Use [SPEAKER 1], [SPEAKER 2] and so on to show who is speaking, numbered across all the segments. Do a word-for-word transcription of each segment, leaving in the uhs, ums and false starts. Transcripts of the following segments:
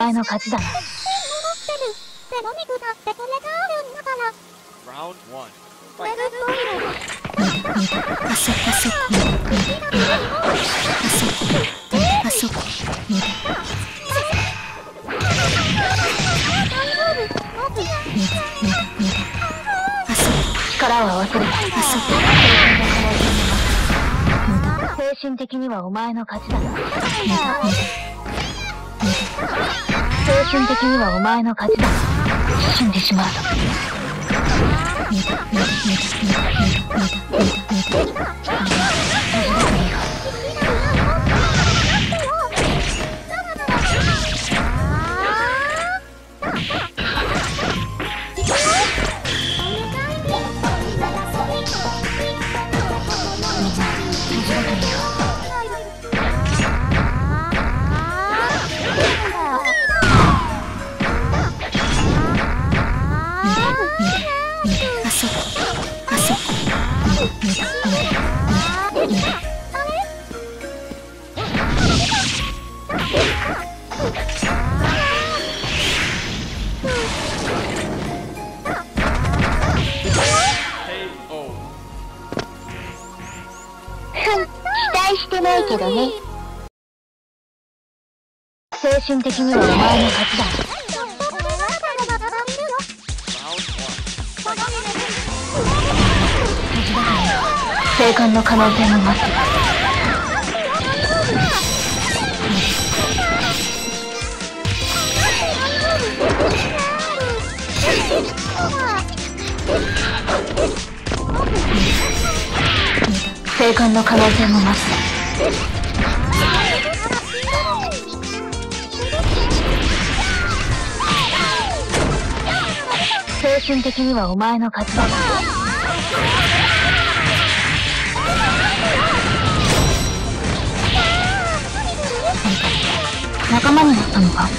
[SPEAKER 1] 前の勝ちだな。あそこあそこあそこ力を合わせる。あそこ精神的にはお前の勝ちだな。精神的にはお前の勝ちだ。死んでしまうぞ。してないけどね。精神的にはお前の勝ちだ。生還の可能性も増す。生還の可能性も増す。精神的にはお前の勝ちだ。仲間になったのか。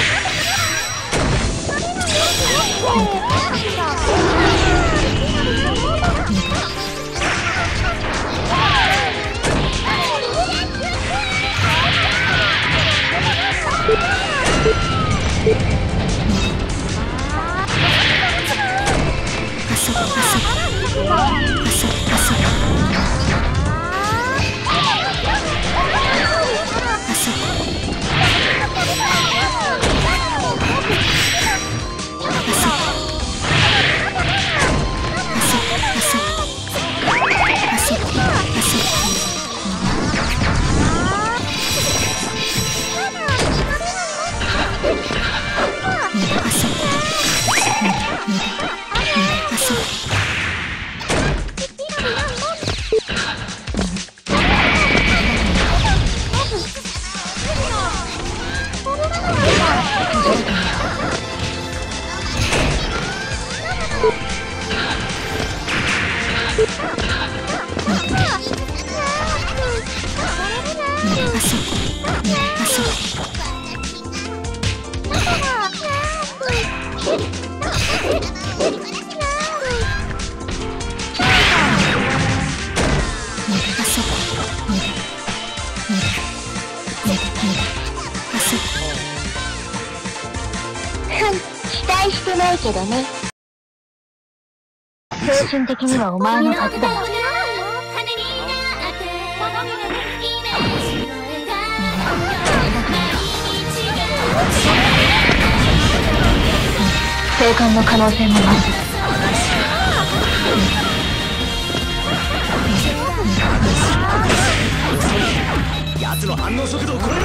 [SPEAKER 1] 期待してないけどね。精神的にはお前の勝ちだよ。生還の可能性も増す。奴の反応速度を超えろ。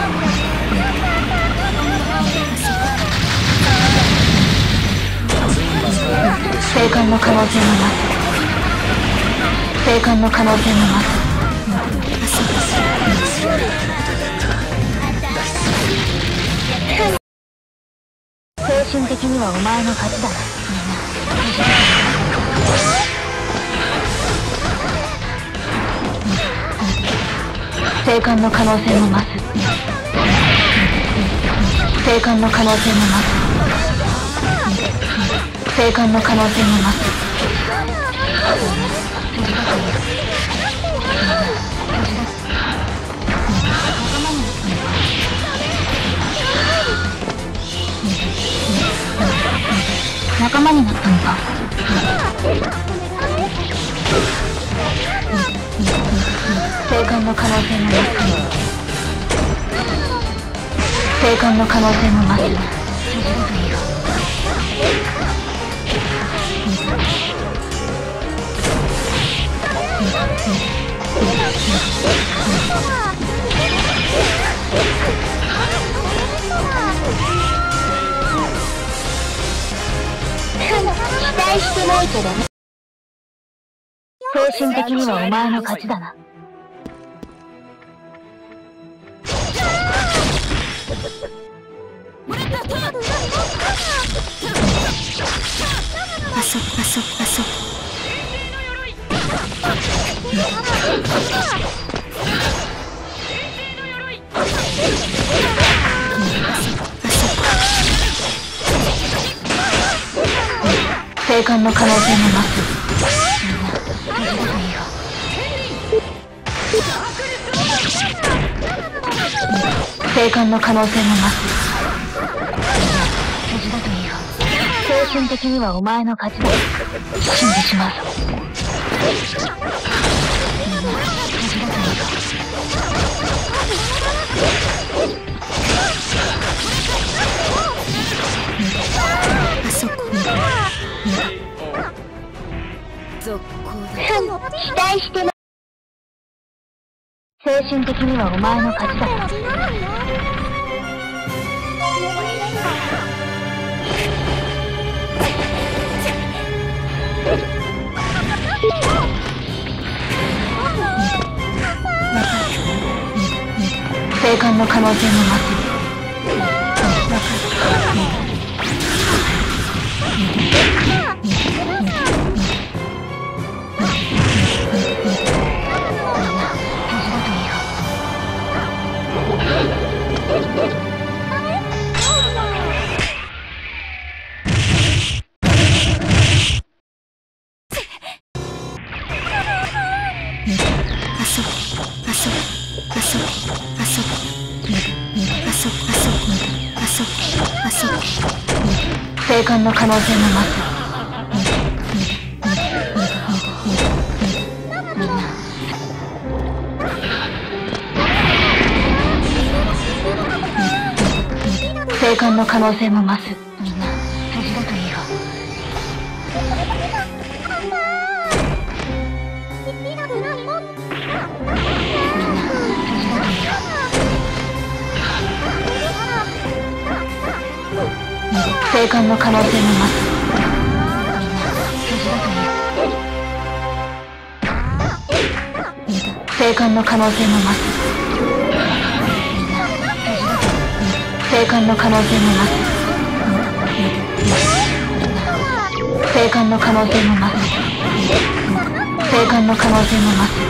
[SPEAKER 1] 生還の可能性も増す。生還の可能性も増す。精神的にはお前の勝ちだな。生還の可能性も増す。生還の可能性も増す。生還の可能性も増す。 仲間になったのか。生還の可能性も増す。生還の可能性も増す。期待してないけどね。精神的にはお前の勝ちだな。あそあそあそ生還の可能性も増す。生還の可能性も増す。精神的にはお前の勝ちだ。死んでしまうぞ。あそこ続行だ。期待してな。精神的にはお前の勝ちだ。生還の可能性も増す。あそあそあそあそあそあそあそ生還の可能性も増す。生還の可能性も増す。みんな無事だといいよ。生還の可能性も増す。生還の可能性も増す。生還の可能性も増す。生還の可能性も増す。生還の可能性も増す。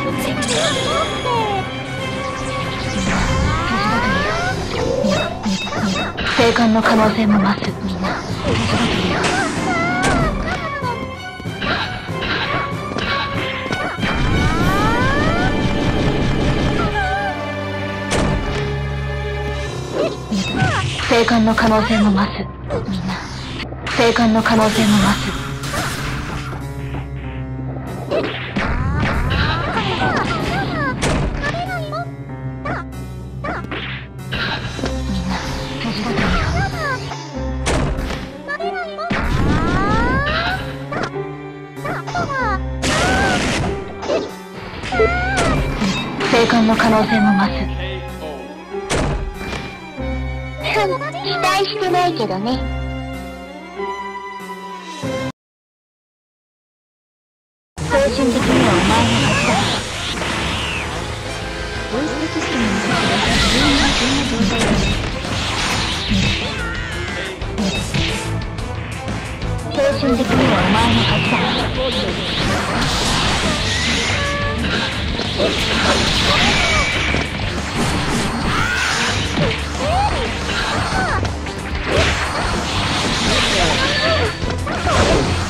[SPEAKER 1] 生還の可能性も増す。みんな生還の可能性も増す。みんな生還の可能性も増す。みんな無事だといいよ。生還の可能性も増す。期待してないけどね。精神的にはお前の勝ちだ。ボイステキストの動きが自分がそんな状態だ。精神的にはお前の勝ちだ。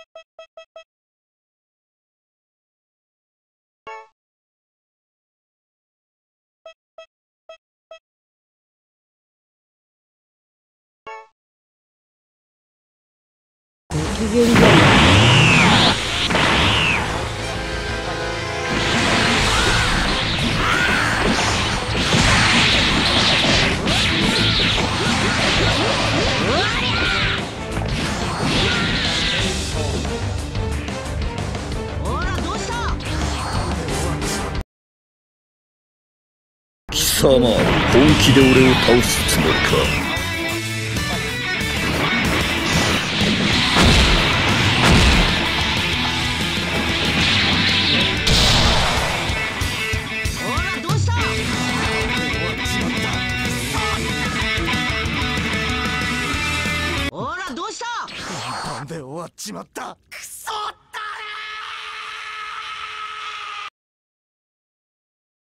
[SPEAKER 2] 機嫌じゃない。
[SPEAKER 3] 貴様、本気で俺を倒すつもりか。
[SPEAKER 4] で終わっちまった。くそー。